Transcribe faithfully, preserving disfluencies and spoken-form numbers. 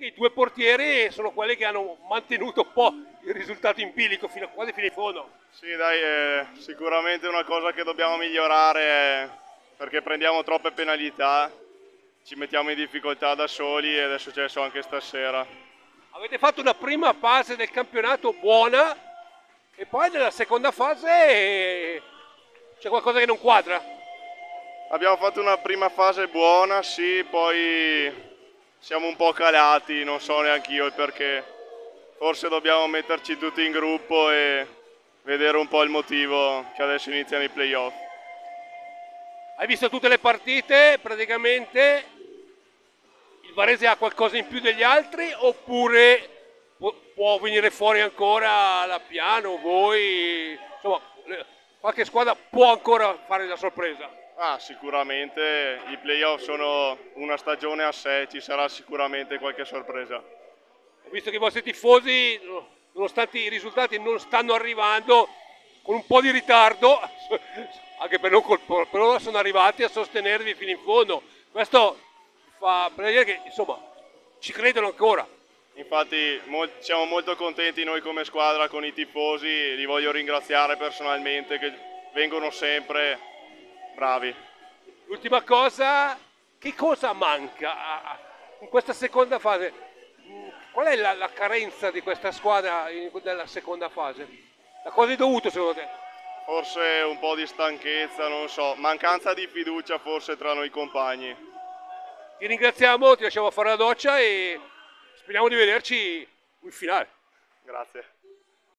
perché i due portieri sono quelli che hanno mantenuto un po' il risultato in bilico fino a quasi fino in fondo. Sì, dai, è sicuramente una cosa che dobbiamo migliorare è perché prendiamo troppe penalità, ci mettiamo in difficoltà da soli ed è successo anche stasera. Avete fatto una prima fase del campionato buona e poi nella seconda fase c'è qualcosa che non quadra. Abbiamo fatto una prima fase buona, sì, poi siamo un po' calati, non so neanche io il perché. Forse dobbiamo metterci tutti in gruppo e vedere un po' il motivo che adesso iniziano i playoff. Hai visto tutte le partite praticamente? Il Varese ha qualcosa in più degli altri oppure può, può venire fuori ancora la Piano, voi, insomma, qualche squadra può ancora fare la sorpresa? Ah, sicuramente i playoff sono una stagione a sé, ci sarà sicuramente qualche sorpresa. Ho visto che i vostri tifosi, nonostante i risultati non stanno arrivando, con un po' di ritardo, anche per non colpo, però sono arrivati a sostenervi fino in fondo. Questo fa vedere che insomma ci credono ancora. Infatti siamo molto contenti noi come squadra con i tifosi, li voglio ringraziare personalmente che vengono sempre bravi. L'ultima cosa, che cosa manca in questa seconda fase? Qual è la, la carenza di questa squadra in, nella seconda fase? La cosa è dovuta secondo te? Forse un po' di stanchezza, non so, mancanza di fiducia forse tra noi compagni. Ti ringraziamo, ti lasciamo fare la doccia e speriamo di vederci in finale. Grazie.